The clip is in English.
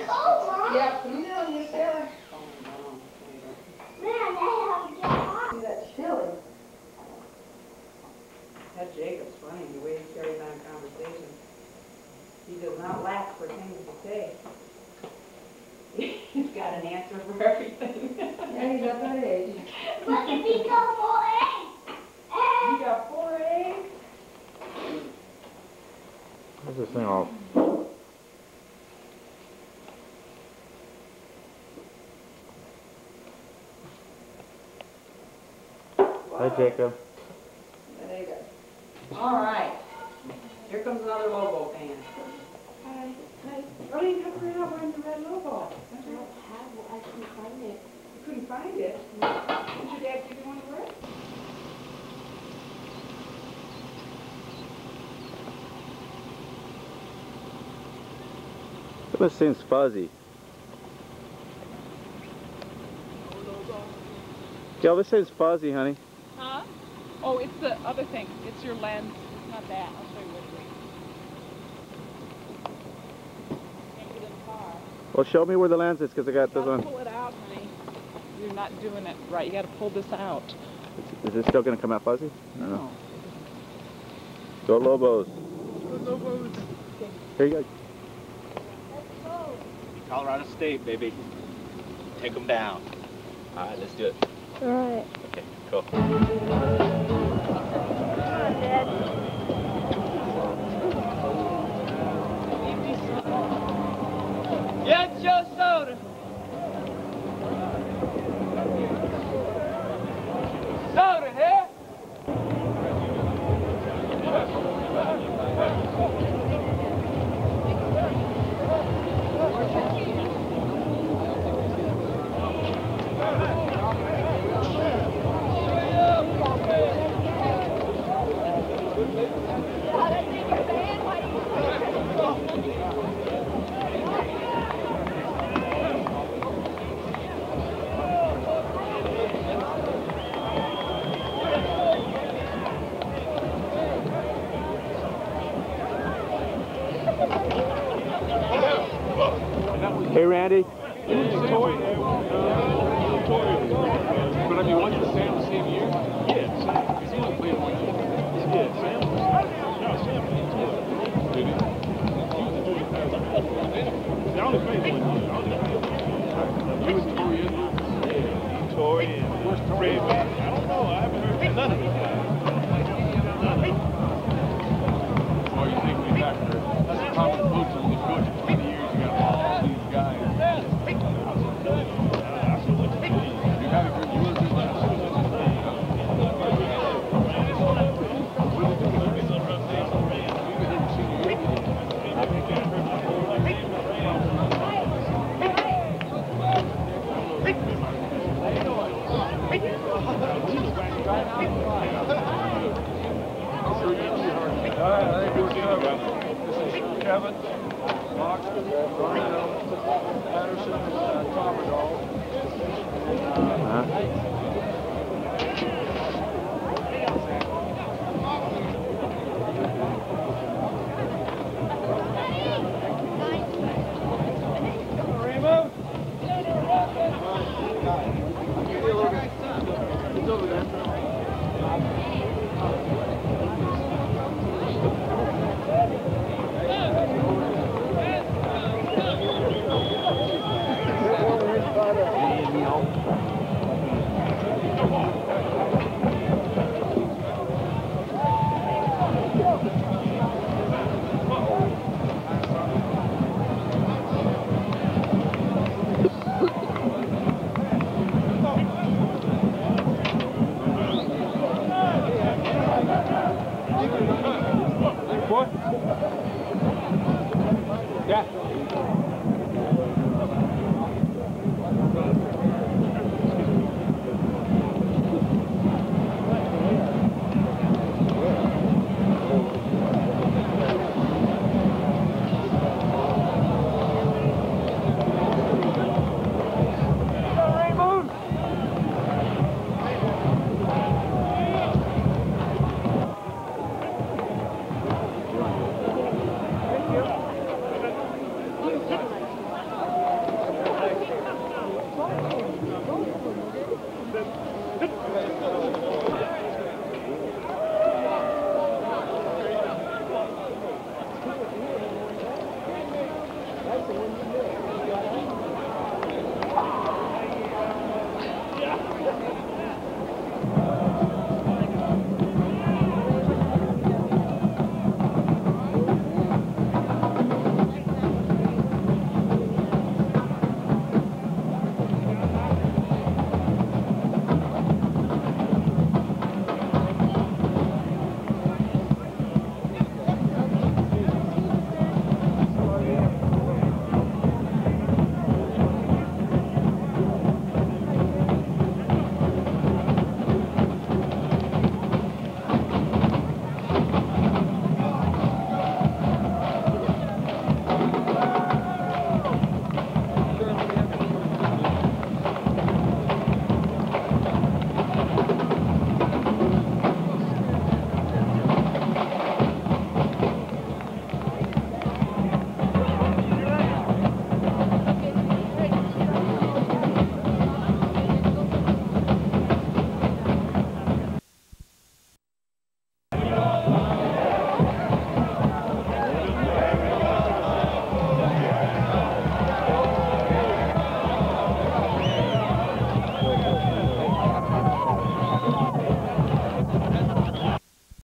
cold, Mom. Yeah, put them down here, Sarah. Man, they have to get hot. See, that's chilly. That Jacob's funny, the way he carries on conversation. He does not lack for things to say. He's got an answer for everything. Yeah, he's at that age. Look at me go 4 eggs. You got 4 eggs? What's this thing all? Hi, Jacob. There you go. All right. Here comes another Lobo fan. Hi. Hi. Early come around wearing the red Lobo. I don't have it. I couldn't find it. You couldn't find it? Did your dad give you one to wear? This seems fuzzy. Gil, this seems fuzzy, honey. Huh? Oh, it's the other thing. It's your lens. It's not that. I'll show you what it is. Can't get in the car. Well, show me where the lens is, because I got this one. Pull it out, honey. You're not doing it right. You got to pull this out. Is this still going to come out fuzzy? No. Go Lobos. Go Lobos. Here you go. Colorado State, baby. Take them down. All right, let's do it. All right. Okay, cool. Get your soda. Soda here. Hey, Randy. But I mean, wasn't Sam the same year? Yeah, Sam. Because he only played 1 year. Yeah, Sam. No, Sam. Did he? He only played 1 year. You and Tori. Tori and where's Tori? I don't know. I haven't heard from none of them. Oh, you think we back there? That's a common coach when you coach for 20 years. You got all these guys. You got a good U.S. Kevin, Fox, Darnell, Patterson, Commodore. was a window.